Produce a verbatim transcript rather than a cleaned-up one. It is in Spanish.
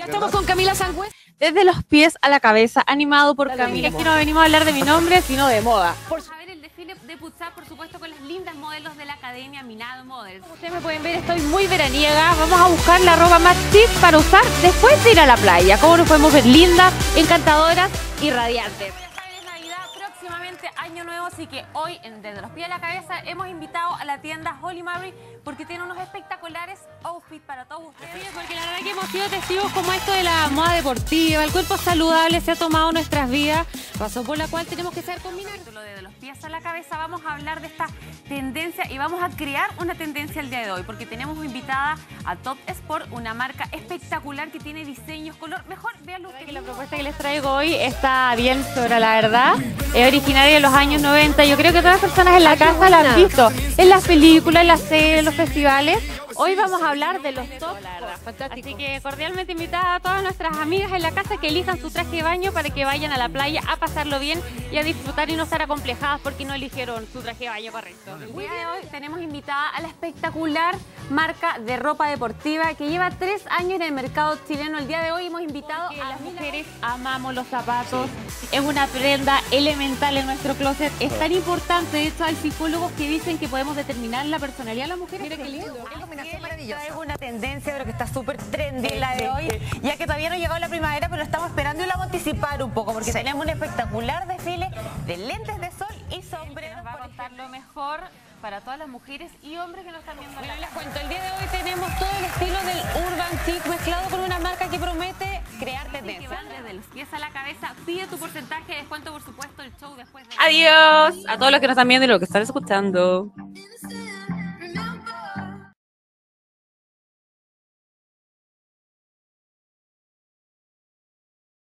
Ya estamos con Camila Sangüesa. Desde los pies a la cabeza, animado por Camila. Es que no venimos a hablar de mi nombre, sino de moda. Por a ver el desfile de Putzat, por supuesto, con las lindas modelos de la Academia Minado Models. Como ustedes me pueden ver, estoy muy veraniega. Vamos a buscar la ropa más chic para usar después de ir a la playa. Cómo nos podemos ver lindas, encantadoras y radiantes. Ya saben, es Navidad, próximamente Año Nuevo, así que hoy, en Desde los Pies a la Cabeza, hemos invitado a la tienda Holly Mary porque tiene unos espectaculares outfits para todos ustedes. Sí, porque la verdad que hemos sido testigos como esto de la moda deportiva, el cuerpo saludable se ha tomado nuestras vidas, razón por la cual tenemos que saber combinar. Lo de, de los pies a la cabeza, vamos a hablar de esta tendencia y vamos a crear una tendencia el día de hoy porque tenemos invitada a Top Sport, una marca espectacular que tiene diseños, color. Mejor vean lo que La propuesta que les traigo hoy está bien sobre la verdad. Es originaria de los años noventa. Yo creo que todas las personas en la casa la han visto en las películas, en las series, en los festivales. Hoy vamos a hablar de los top. Así que cordialmente invitada a todas nuestras amigas en la casa que elijan su traje de baño para que vayan a la playa a pasarlo bien y a disfrutar y no estar acomplejadas porque no eligieron su traje de baño correcto. El día de hoy tenemos invitada a la espectacular marca de ropa deportiva que lleva tres años en el mercado chileno. El día de hoy hemos invitado Que a las mujeres amamos los zapatos, es una prenda elemental en nuestro closet, es tan importante. De hecho hay psicólogos que dicen que podemos determinar la personalidad de las mujeres. Mira qué lindo. Traigo una tendencia, pero que está súper trendy la de hoy, ya que todavía no ha llegado la primavera, pero estamos esperando y la vamos a anticipar un poco, porque tenemos un espectacular desfile de lentes de sol y sombreros. nos va a contar lo mejor para todas las mujeres y hombres que nos están viendo. Bueno, les cuento, el día de hoy tenemos todo el estilo del urban chic mezclado con una marca que promete crear Que tendencia. van desde los pies a la cabeza. Pide tu porcentaje de descuento, por supuesto, el show después de... Adiós a todos los que nos están viendo y los que están escuchando.